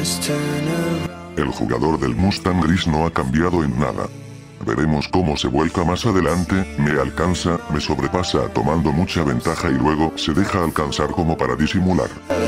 El jugador del Mustang gris no ha cambiado en nada. Veremos cómo se vuelca más adelante, me alcanza, me sobrepasa tomando mucha ventaja y luego se deja alcanzar como para disimular.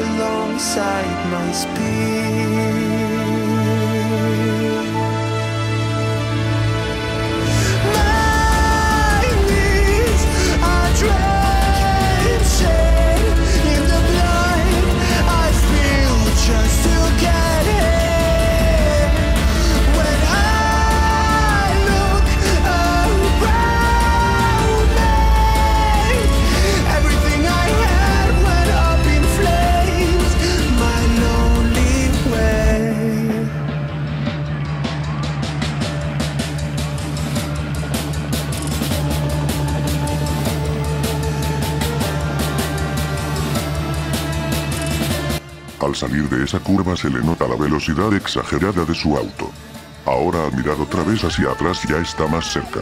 Al salir de esa curva se le nota la velocidad exagerada de su auto. Ahora al mirar otra vez hacia atrás ya está más cerca.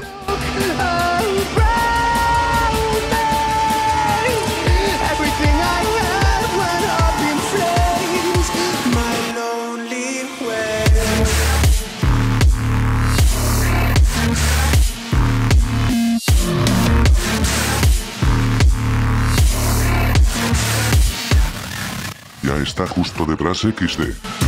Ya está justo detrás XD.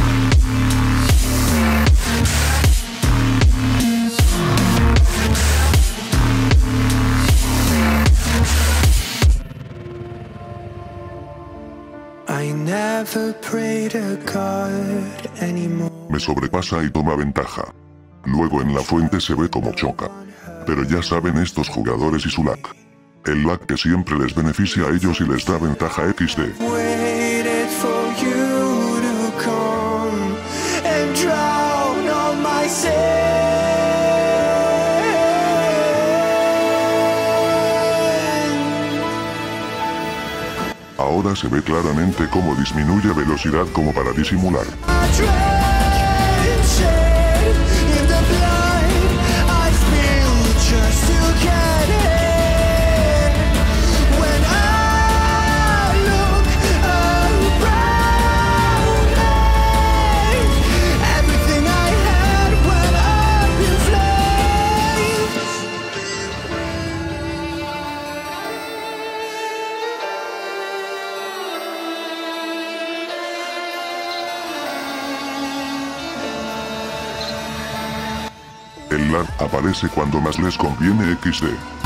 Me sobrepasa y toma ventaja. Luego en la fuente se ve como choca. Pero ya saben estos jugadores y su lag. El lag que siempre les beneficia a ellos y les da ventaja XD. Ahora se ve claramente cómo disminuye velocidad como para disimular. El lag aparece cuando más les conviene XD.